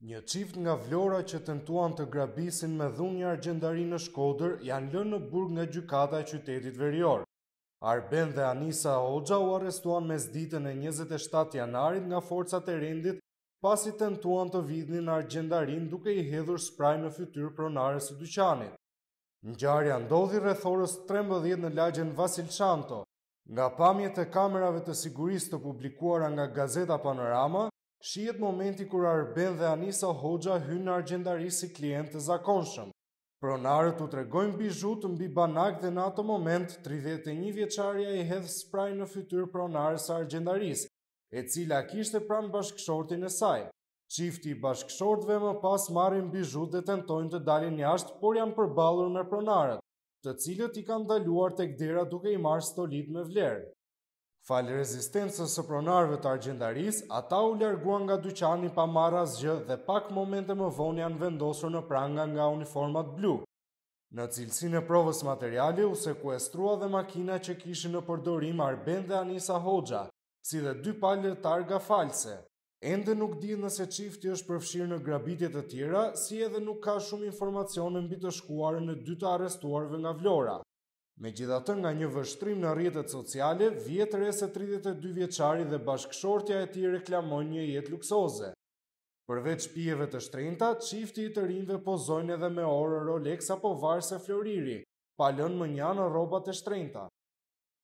Një çift nga Vlora që tentuan të grabisin me dhunja argjendari në Shkodër janë lënë në burg nga gjykata e qytetit verior. Arben dhe Anisa Hoxha u arrestuan mesditën e 27 janarit nga forcat e rendit pasi tentuan të vidhnin argjendarin duke i hedhur spraj në fytyrë pronares së dyqanit. Ngjarja ndodhi rreth orës 13 në lagjen Vasil Shanto. Nga pamjet e kamerave të sigurisë të publikuara nga Gazeta Panorama, shihet momenti kur Arben dhe Anisa Hoxha hynë në argjendari si klient të zakonshëm. Pronarët u tregojnë bizhut mbi banak dhe në atë moment 31 vjeçaria i hedh spraj në fytyrë pronares së argjendarisë, e cila kishte pranë bashkëshortin e saj. Çifti i bashkëshortëve më pas marrin bizhut dhe tentojnë të dalin jashtë, por janë përballur me pronarët, të cilët i kanë ndaluar tek dera duke i marrë stolit me vlerë. Fal rezistencës së pronarëve të argjendarisë, ata u larguan nga dyqani pa marrë asgjë dhe pak momente më vonë janë vendosur në pranga nga uniformat blu. Në cilësinë e provës materiale u sekuestrua dhe makina që kishin në përdorim Arben dhe Anisa Hoxha, si dhe 2 palë targa false. Ende nuk dihet nëse çifti është përfshirë në grabitje të tjera, si edhe nuk ka shumë informacione mbi të shkuarën e 2 të arrestuarve nga Vlora. Megjithatë, nga një vështrim në rrjetet sociale, vjet re se 32 vjeçari dhe bashkëshortja e tij reklamojnë një jetë luksoze. Përveç pijeve të shtrenjta, çifti i të rinjve pozojnë edhe me orë Rolex apo varse Floriri, pa lënë mënjanë rrobat e shtrenjta.